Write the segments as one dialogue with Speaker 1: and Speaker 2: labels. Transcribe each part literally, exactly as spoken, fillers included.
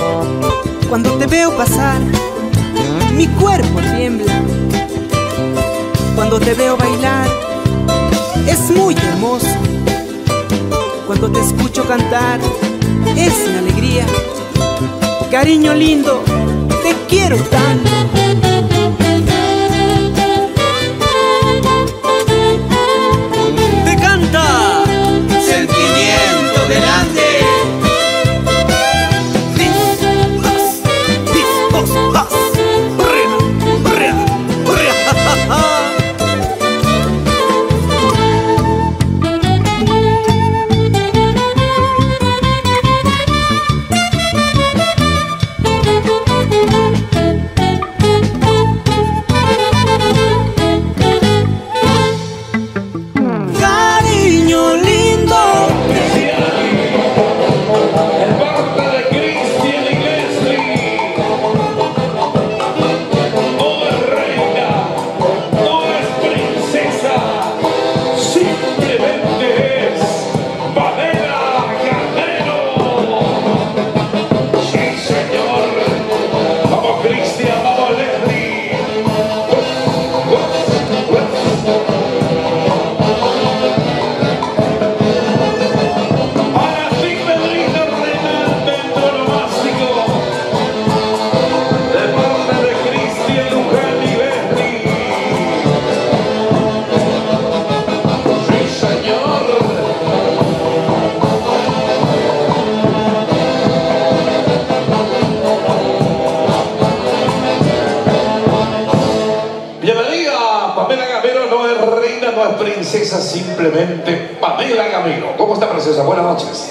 Speaker 1: Cuando te veo pasar, mi cuerpo tiembla. Cuando te veo bailar, es muy hermoso. Cuando te escucho cantar, es mi alegría. Cariño lindo, te quiero tanto. Te canta Sentimiento Delante.
Speaker 2: Princesa, simplemente Pamela Gamero. ¿Cómo está, preciosa? Buenas noches.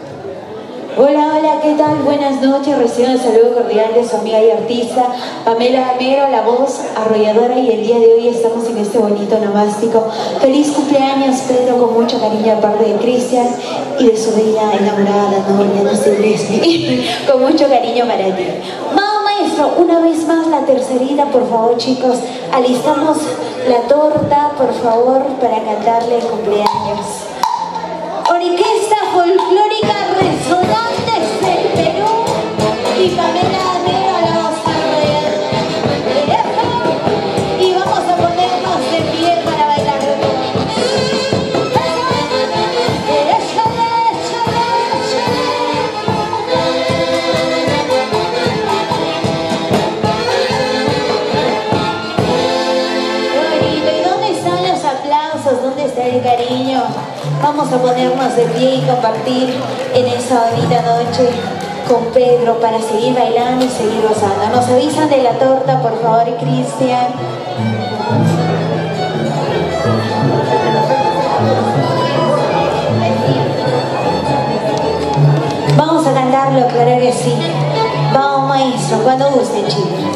Speaker 3: Hola, hola, ¿qué tal? Buenas noches. Recibo el saludo cordial de su amiga y artista Pamela Gamero, la voz arrolladora, y el día de hoy estamos en este bonito nomástico. Feliz cumpleaños, Pedro, con mucho cariño de parte de Cristian y de su bella enamorada, Noria, no sé, Leslie. Con mucho cariño para ti. Vamos, maestro, una vez más la tercerita, por favor, chicos. Alistamos la torta, por favor, para cantarle el cumpleaños. Orquesta Folclórica Resonantes del Perú y Pamela Gamero, la voz arrolladora. Y vamos a ponernos de pie para bailar. ¿Dónde está el cariño? Vamos a ponernos de pie y compartir en esa bonita noche con Pedro para seguir bailando y seguir gozando. Nos avisan de la torta, por favor, Cristian. Vamos a cantarlo, claro que sí. Vamos, maestro, cuando gusten, chicos.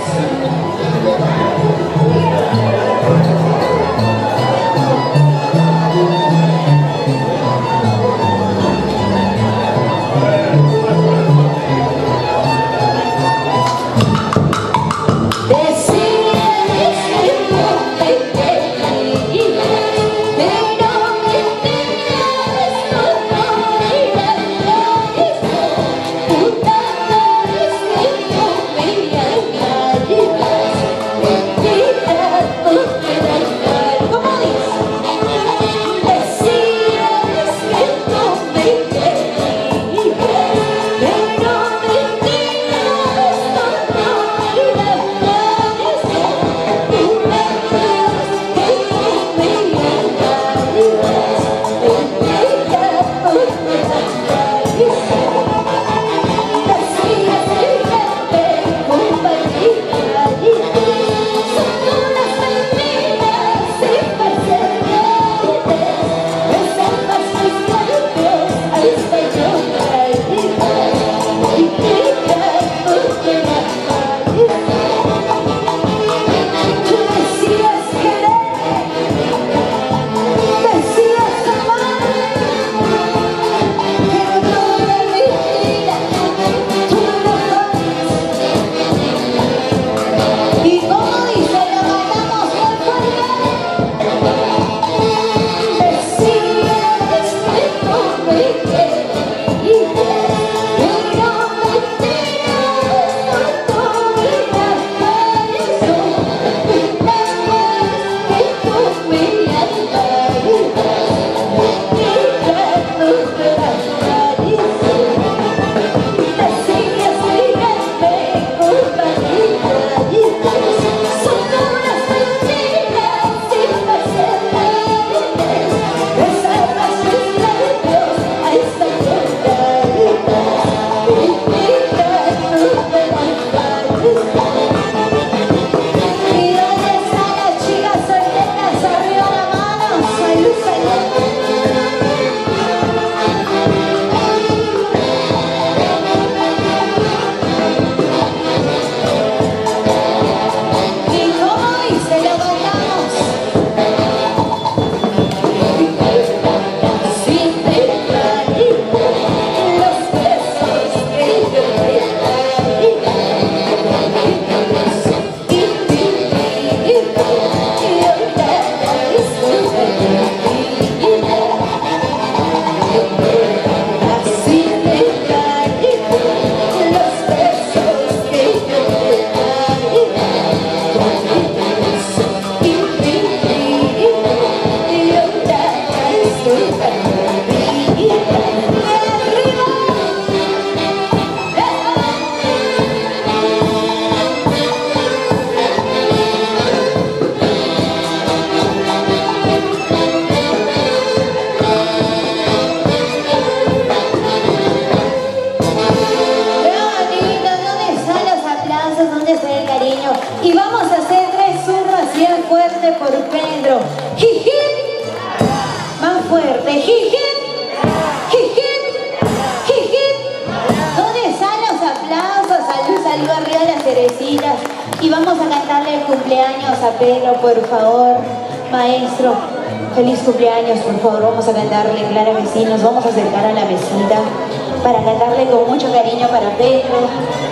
Speaker 3: fuerte. Jiji, jiji, jiji. ¿Dónde están los aplausos? Salud, salud arriba de las cerecitas. Y vamos a cantarle el cumpleaños a Pedro, por favor. Maestro, feliz cumpleaños, por favor. Vamos a cantarle, claro que sí. Nos vamos a acercar a la mesita para cantarle con mucho cariño para Pedro.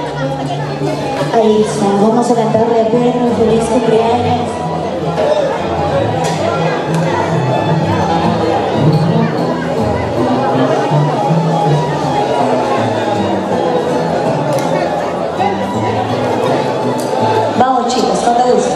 Speaker 3: Ahí está, vamos a cantarle a Pedro, feliz cumpleaños. Vamos chicos, con todo gusto.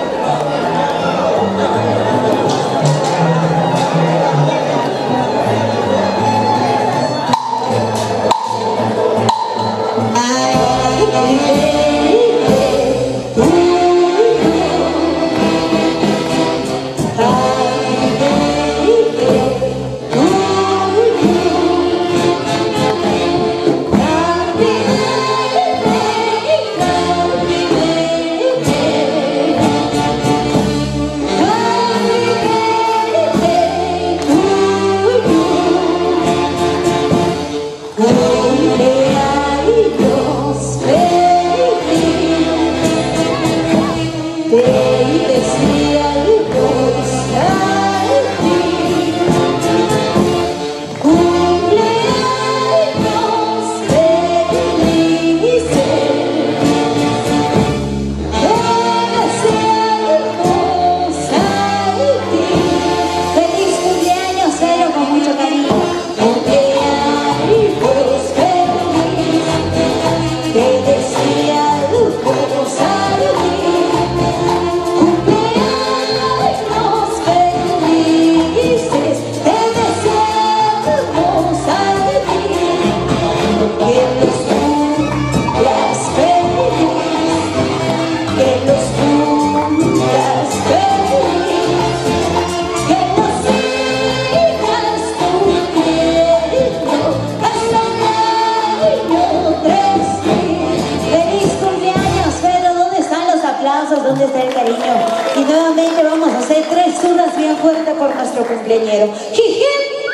Speaker 3: ¿Dónde está el cariño? Y nuevamente vamos a hacer tres zurdas bien fuertes por nuestro cumpleañero. ¡Jiji!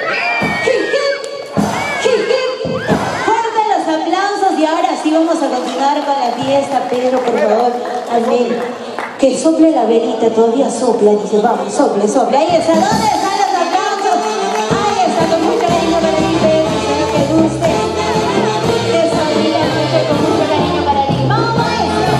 Speaker 3: ¡Jiji! ¡Jiji! Fuerte los aplausos y ahora sí vamos a continuar con la fiesta. Pedro, por favor, al menos que sople la velita, todavía sopla, dice, vamos, sople, sople. Ahí está, ¿dónde están los aplausos? Ahí está, con mucho cariño para ti, Pedro, espero que guste. Esa vida noche con mucho cariño para ti. ¡Vamos, maestro!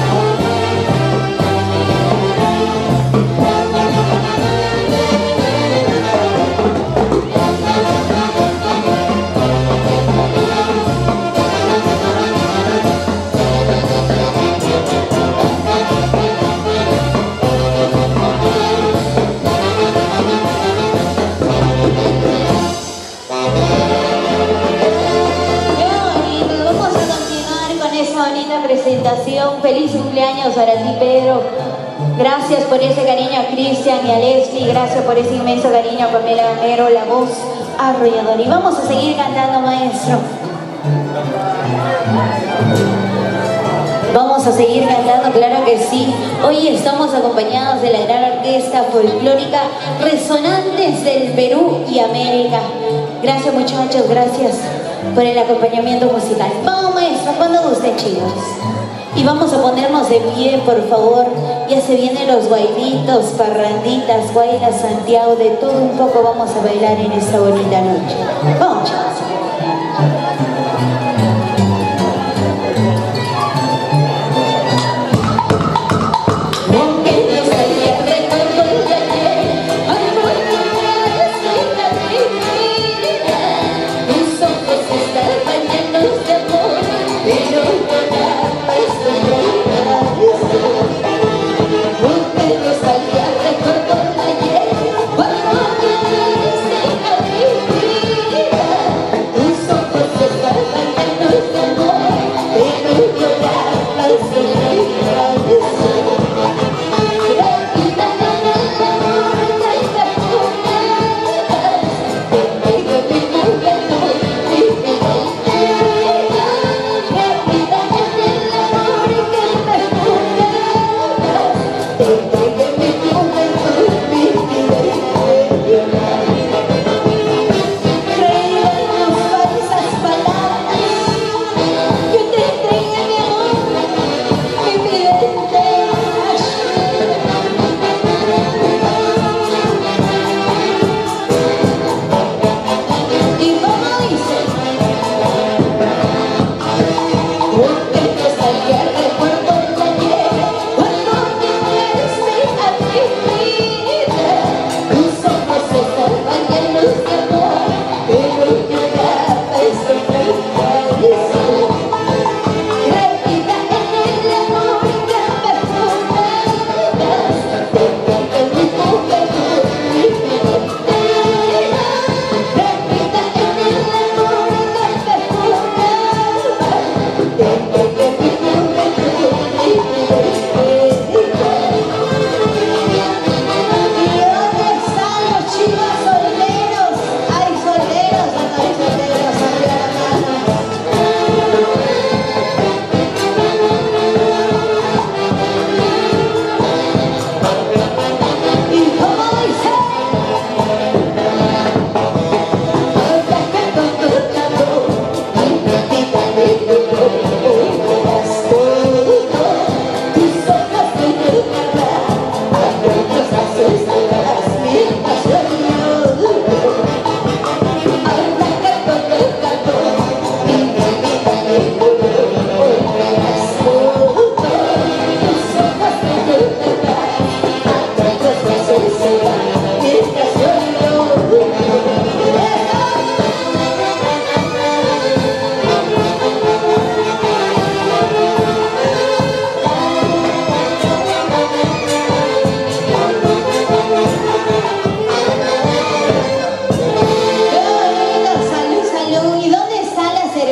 Speaker 3: Presentación, feliz cumpleaños para ti, Pedro. Gracias por ese cariño a Cristian y a Leslie, gracias por ese inmenso cariño a Pamela Gamero, la voz arrolladora. Y vamos a seguir cantando, maestro. Vamos a seguir cantando, claro que sí. Hoy estamos acompañados de la gran orquesta folclórica Resonantes del Perú y América. Gracias, muchachos, gracias por el acompañamiento musical. Vamos, maestro, cuando gusten, chicos. Y vamos a ponernos de pie, por favor. Ya se vienen los bailitos, parranditas, guailas, Santiago, de todo un poco vamos a bailar en esta bonita noche. Vamos, chicos.
Speaker 4: Recuerdo ayer, cuando me diste la vida.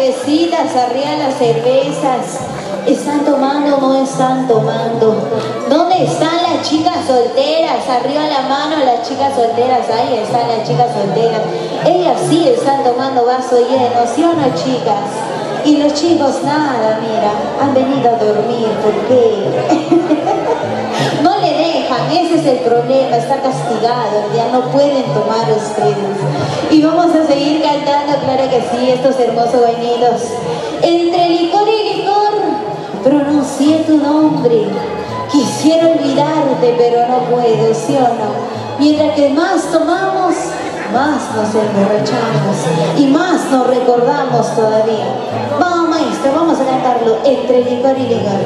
Speaker 3: cervecitas, arriba las cervezas. ¿Están tomando o no están tomando? ¿Dónde están las chicas solteras? Arriba la mano las chicas solteras. Ahí están las chicas solteras. Ellas sí están tomando vaso lleno, ¿sí o no, chicas? Y los chicos nada, mira, han venido a dormir. ¿Por qué? No le dejan, ese es el problema, está castigado, ya no pueden tomar ustedes. Y vamos a seguir cantando, claro que sí, estos hermosos bainitos. Entre licor y licor pronuncié tu nombre, quisiera olvidarte pero no puedo, ¿sí o no? Mientras que más tomamos, más nos emborrachamos y más nos recordamos todavía. Vamos, maestro, vamos a cantarlo, entre licor y licor.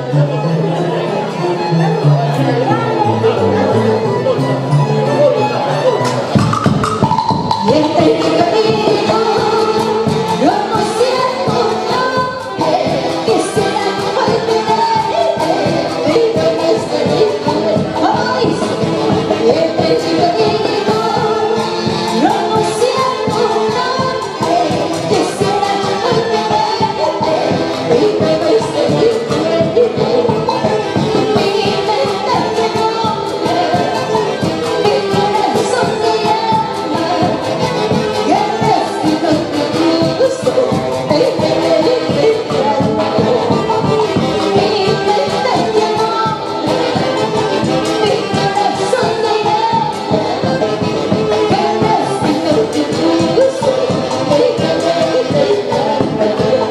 Speaker 3: Y entre licor y licor pronuncié tu nombre, quisiera olvidarte pero no estoy libre. ¡Ay! Y entre licor y licor pronuncié tu nombre, quisiera olvidarte pero no estoy libre. Mi mente te nombra, mi corazón te llama, y el destino te puso de querer encontrarme. Mi mente te nombra, mi corazón te llama, y el destino te puso de querer encontrarme.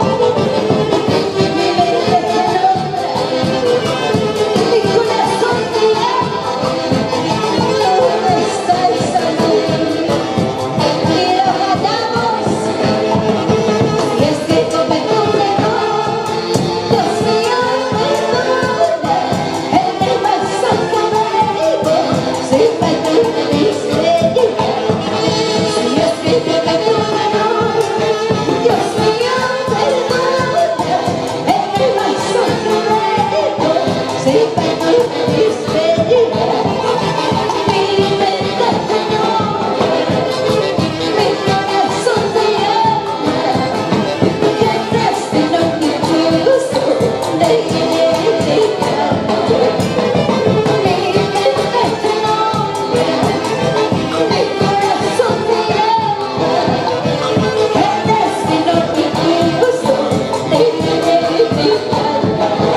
Speaker 3: Mi mente te nombra, mi corazón te llama, ¿dónde está esa luz? Y lo cantamos. Y es que cometí un error, Dios mío, perdona, en el paso que me digo, siempre tú me diste libre. Y es que cometí un error, Dios mío, perdona, en el paso que me digo, siempre tú me diste libre. Mi mente te nombra, mi corazón te llama, y el destino te puso de querer encontrarme. Mi mente te nombra, mi corazón te llama, el destino te puso de querer encontrarme.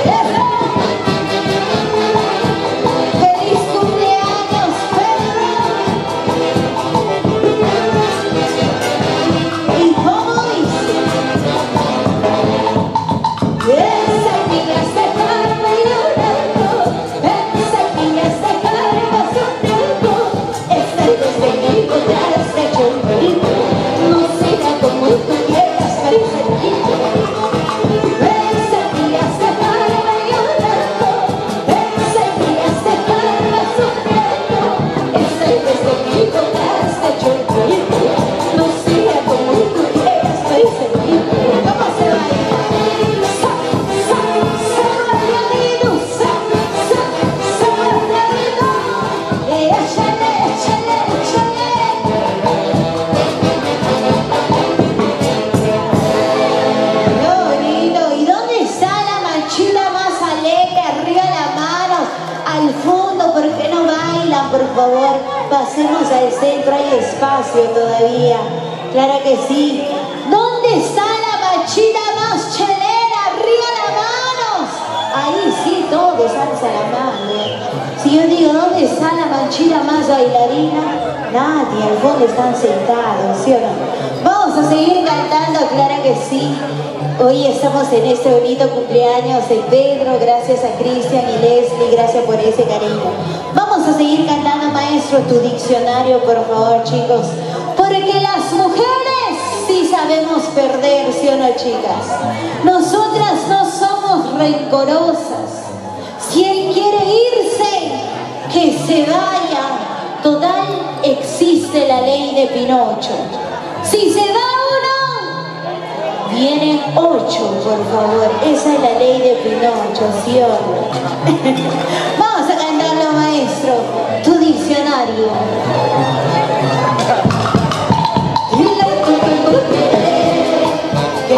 Speaker 3: ¡Feliz cumpleaños, perra! ¿Y cómo dice? Esas niñas dejarme llorando, esas niñas dejarme sonriendo, estar conmigo tras de chorrito, no será como tú quieras perseguirme. Esas niñas dejarme llorando, esas niñas dejarme sonriendo, estar conmigo tras de chorrito, no será como tú quieras perseguirme. Vamos a bailar. Sa, sa, sabradido, sa, sa, sabradido. Eh, échale, échale, échale. Qué bonito. ¿Y dónde está la manchita más alegre? Arriba las manos, al fondo, ¿por qué no bailan? Por favor, pasemos al centro, hay espacio todavía. Claro que sí. ¿Dónde está la manchita más chelera? Arriba las manos. Ahí sí, todos alzan la mano. Si yo digo, ¿dónde está la manchita más bailarina? Nadie, al fondo están sentados, ¿sí o no? Vamos a seguir cantando, claro que sí. Hoy estamos en este bonito cumpleaños de Pedro, gracias a Cristian y Leslie, gracias por ese cariño. Vamos a seguir cantando, maestro, tu diccionario, por favor, chicos. Porque las mujeres sí sabemos perder, ¿sí o no, chicas? Nosotras no somos rencorosas. Si él quiere irse, que se vaya. Total, existe la ley de Pinocho. Si se va uno, vienen ocho, por favor. Esa es la ley de Pinocho, ¿sí o no? Vamos a cantarlo, maestro. Tu diccionario. Que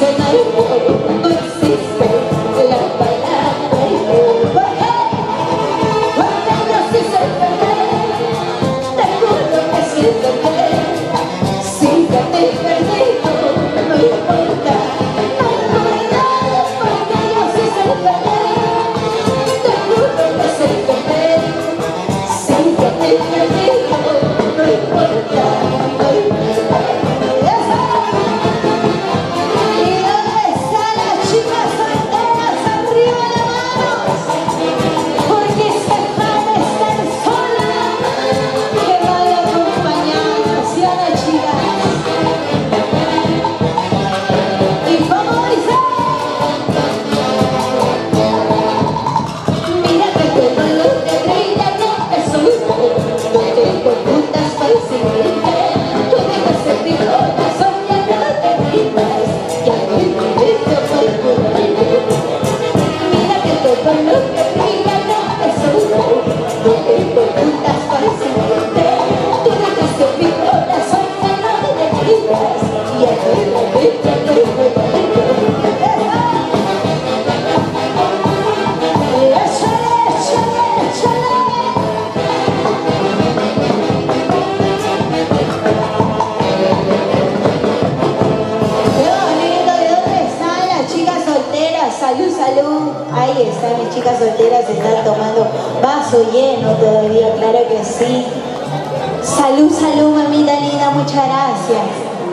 Speaker 3: Ahí están mis chicas solteras, están tomando vaso lleno todavía, claro que sí. Salud, salud, mamita linda, muchas gracias.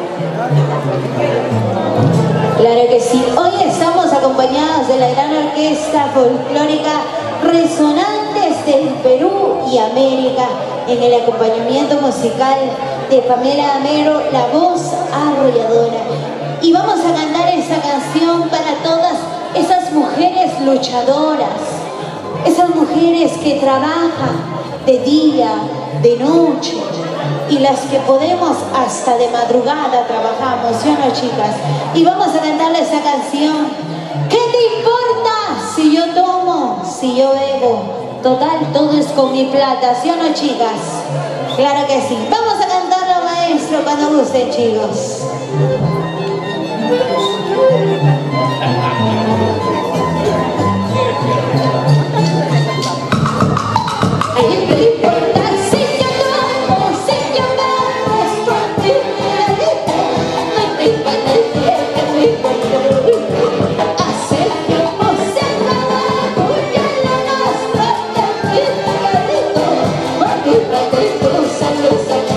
Speaker 3: Claro que sí. Hoy estamos acompañados de la gran orquesta folclórica Resonantes del Perú y América, en el acompañamiento musical de Pamela Amero, la voz arrolladora. Y vamos a cantar esta canción para todas esas mujeres luchadoras, esas mujeres que trabajan de día, de noche, y las que podemos hasta de madrugada trabajamos, ¿sí o no, chicas? Y vamos a cantarle esa canción. ¿Qué te importa si yo tomo, si yo bebo? Total, todo es con mi plata, ¿sí o no, chicas? Claro que sí. Vamos a cantarlo, maestro, cuando gusten, chicos.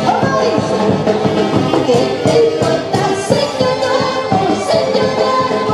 Speaker 4: ¿Qué te importa si yo no?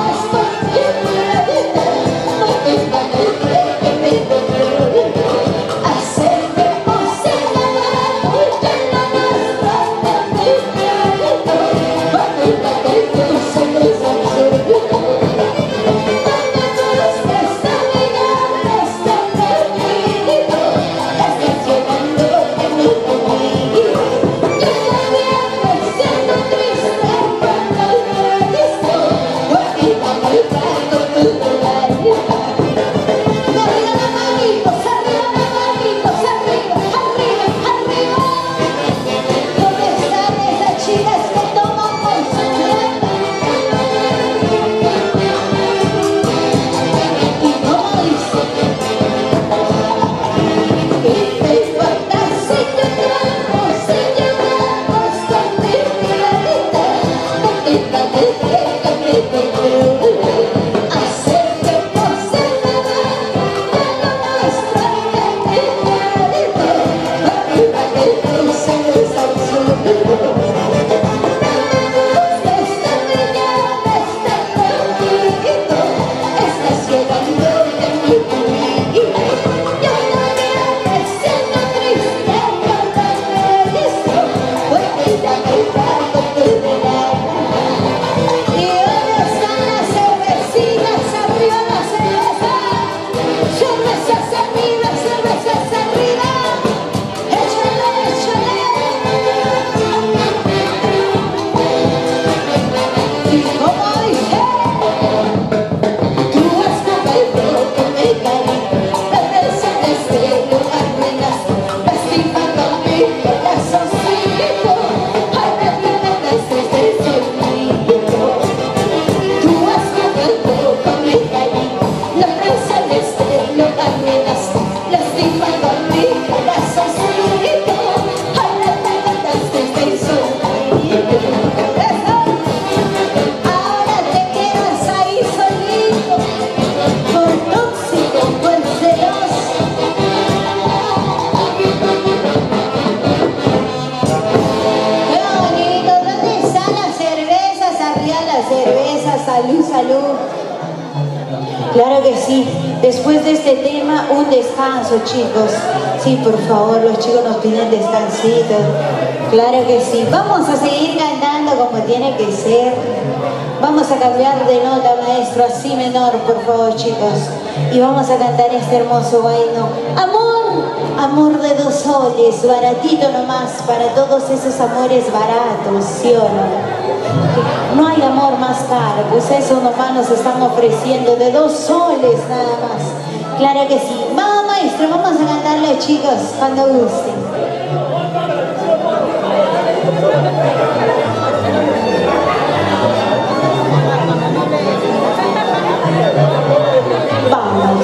Speaker 3: salud. Claro que sí. Después de este tema, un descanso, chicos. Sí, por favor, los chicos nos piden descansito. Claro que sí. Vamos a seguir cantando como tiene que ser. Vamos a cambiar de nota, maestro, a si menor, por favor, chicos. Y vamos a cantar este hermoso baile. Amor, amor de dos soles, baratito nomás, para todos esos amores baratos, ¿sí o no? No hay amor más caro, pues eso nomás nos están ofreciendo, de dos soles nada más. Claro que sí. Vamos, maestro, vamos a cantarlo, chicos, cuando gusten. Vamos.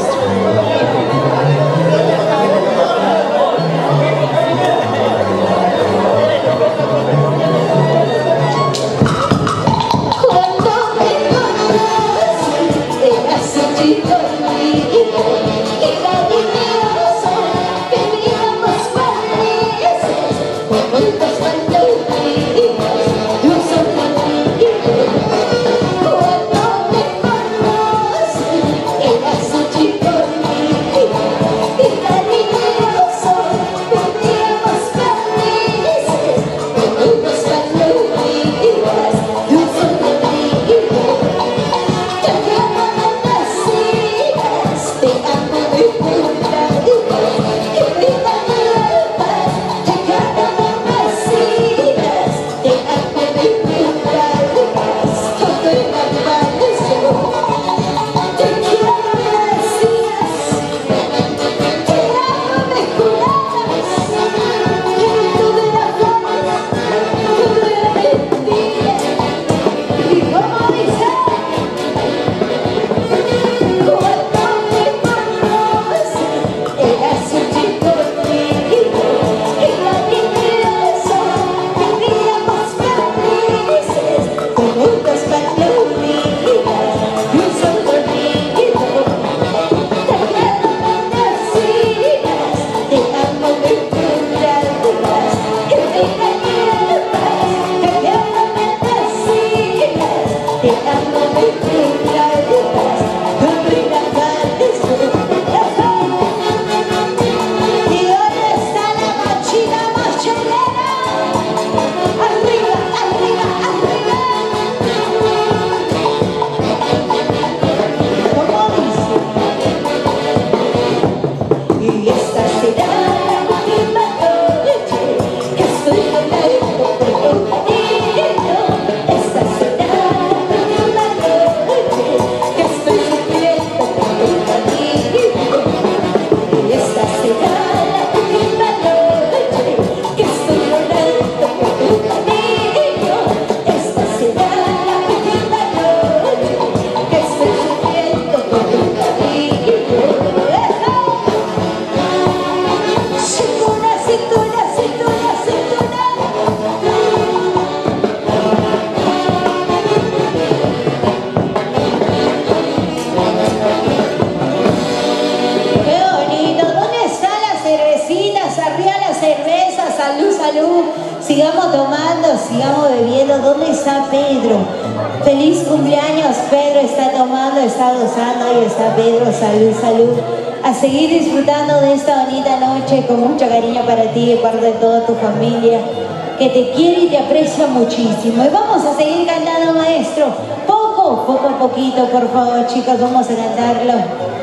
Speaker 3: Sigamos tomando, sigamos bebiendo. ¿Dónde está Pedro? Feliz cumpleaños, Pedro. Está tomando, está gozando. Ahí está Pedro. Salud, salud. A seguir disfrutando de esta bonita noche con mucho cariño para ti y parte de toda tu familia, que te quiere y te aprecia muchísimo. Y vamos a seguir cantando, maestro. Poco, poco a poquito, por favor, chicos. Vamos a cantarlo.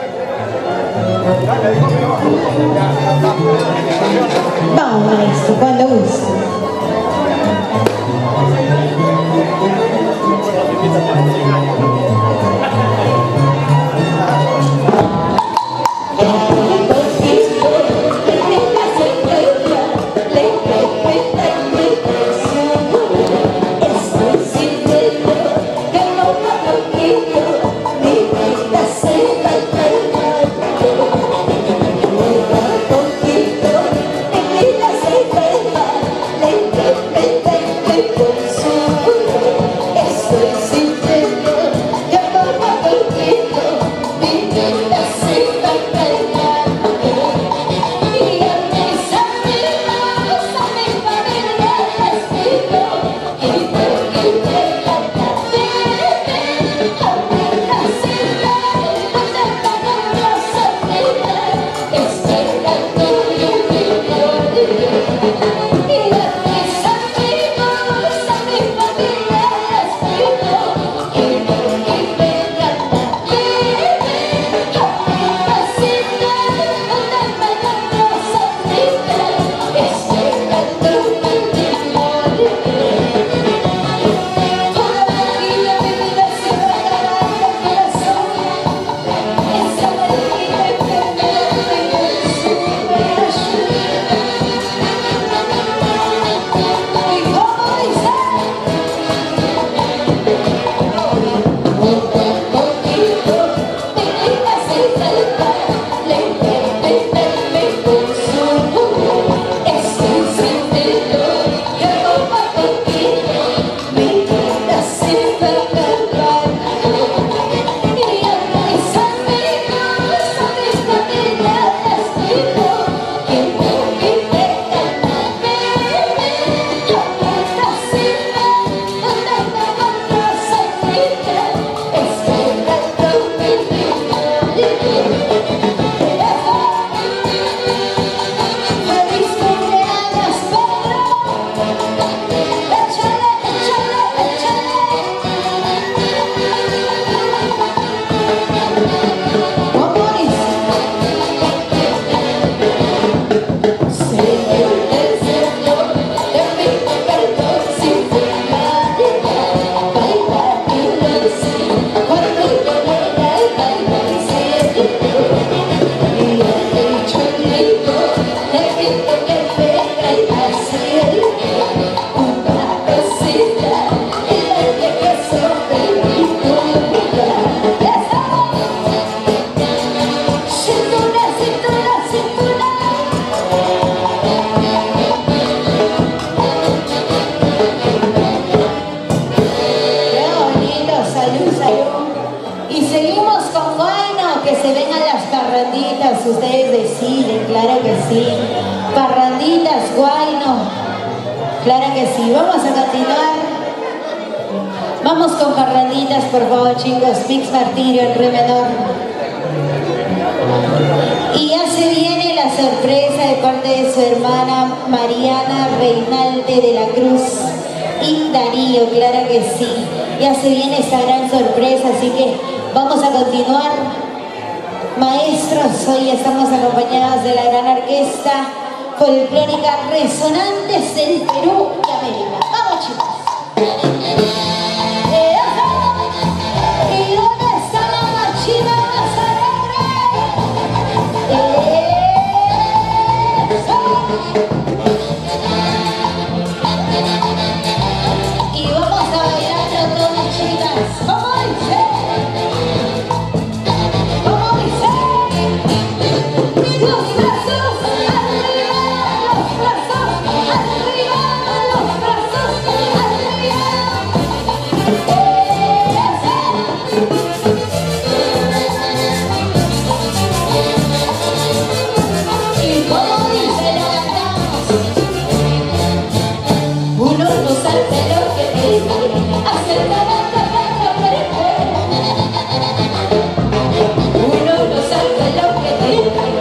Speaker 3: Vamos, maestro, cuando guste.
Speaker 4: Estoy sintiendo
Speaker 3: seguimos con Guayno, que se vengan las parranditas, ustedes deciden, claro que sí. Parranditas, Guayno, claro que sí. Vamos a continuar. Vamos con parranditas, por favor, chicos. Mix Martirio en re menor. Y ya se viene la sorpresa de parte de su hermana Mariana Reinalde de la Cruz y Darío, claro que sí. Ya se viene esta gran sorpresa, así que vamos a continuar. Maestros, hoy estamos acompañados de la gran orquesta folclórica Resonantes del Perú y América. ¡Vamos, chicos! ¿Y dónde está la machina más alegre? Y vamos a bailar todas, chicas. ¡Vamos! Los brazos arriba, los brazos arriba, los brazos arriba. Y como dice, lo cantamos. Uno no sabe lo que quiere, hacer cada cosa perfecta. Uno no sabe lo que quiere.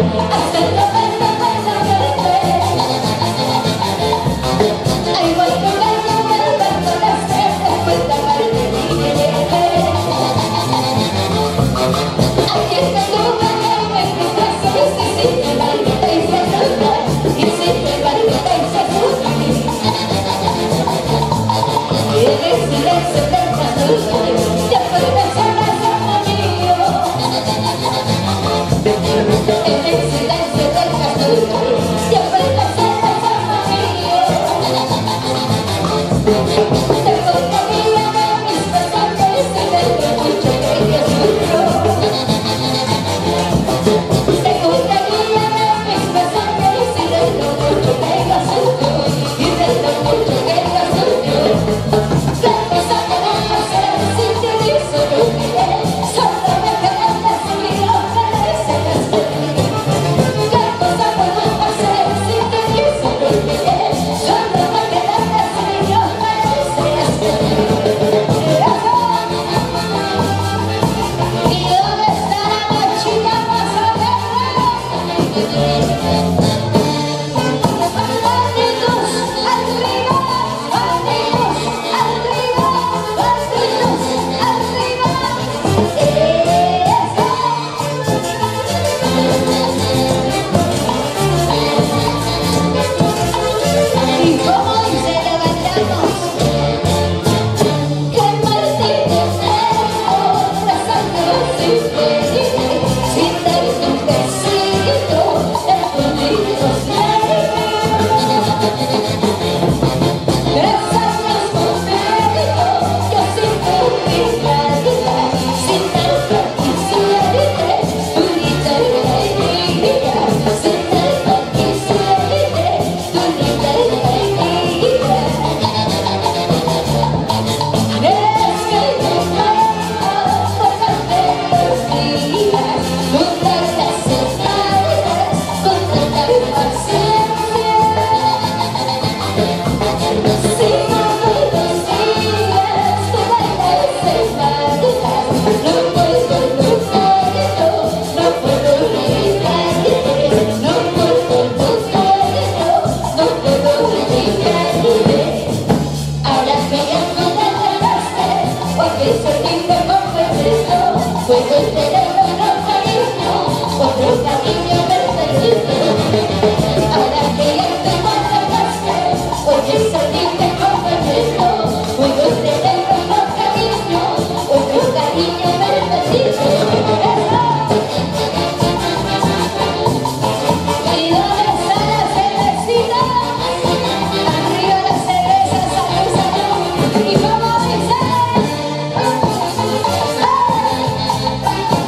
Speaker 4: Y vamos a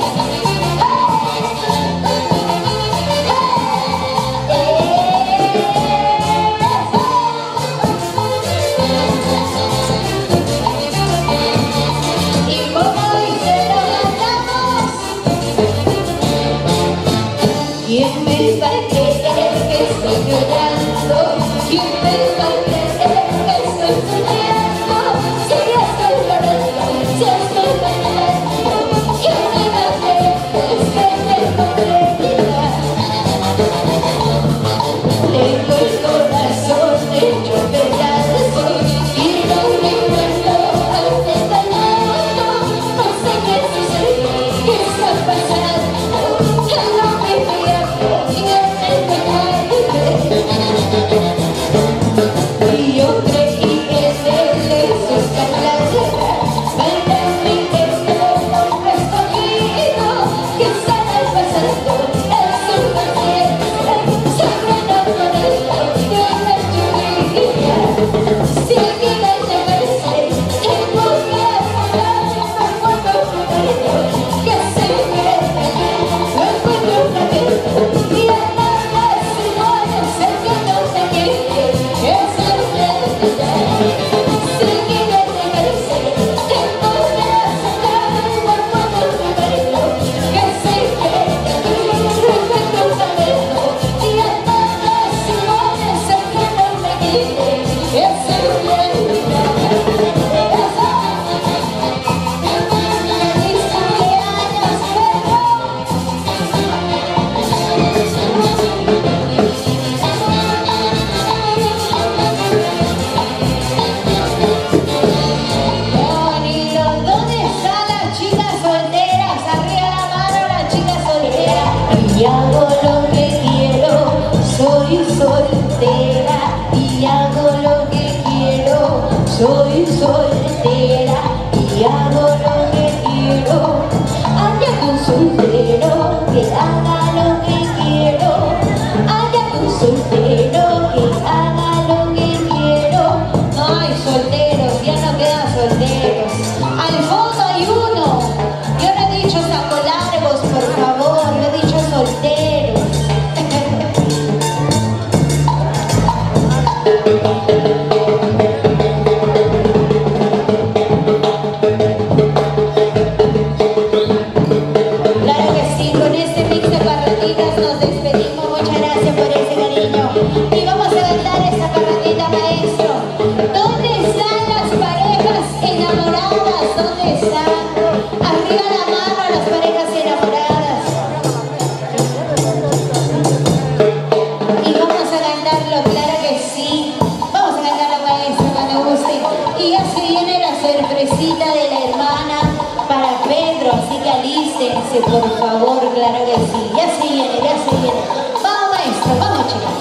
Speaker 3: y hago lo que quiero. Soy soltera y hago lo que quiero. Soy soltera y hago lo que quiero. Allá un soltero que haga lo que quiero. Allá un soltero que haga lo que quiero. No hay solteros, ya no quedan solteros. Al fondo hay uno. Yo no he dicho saco largos, por favor, no he dicho solteros. Claro que sí, con este mix de parranditas nos despedimos. Muchas gracias por ese cariño. Y vamos a cantar esta parrandita, maestro. ¿Dónde están las parejas enamoradas? ¿Dónde están? Arriba la mano a las parejas enamoradas. Y vamos a cantarlo, claro que sí. Vamos a cantarlo, maestro, cuando guste. Y ya se viene la sorpresita de la hermana para Pedro, así que alístense, por favor, claro que sí. Ya se viene, ya se viene. Vamos, maestro, vamos, chicos.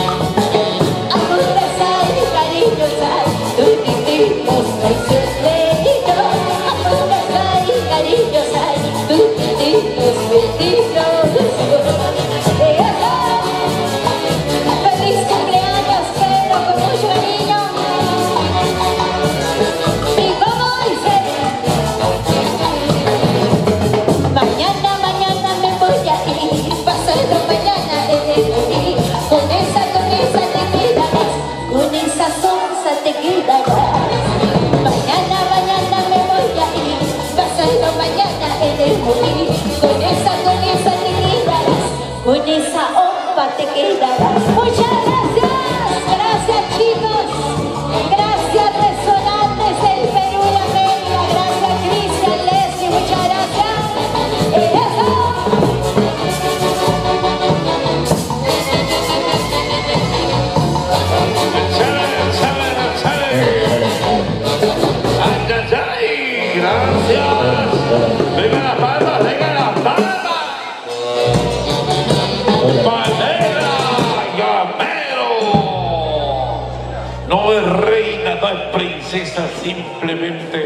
Speaker 3: Cariños, ay, tú, tú, tú, tú, tú, tú, tú, tú, onza te quedarás. Mañana, mañana me voy a ir, pasando mañana he de morir. Con esa, con esa te quedarás, con esa ompa te quedarás. Muchas gracias, gracias chicos, gracias Resonantes del Perú y América, gracias Cristian, Leslie, muchas gracias. ¡Eso!
Speaker 2: Gracias. Vengan las palmas, vengan las palmas. Pamela Gamero. No es reina, no es princesa, simplemente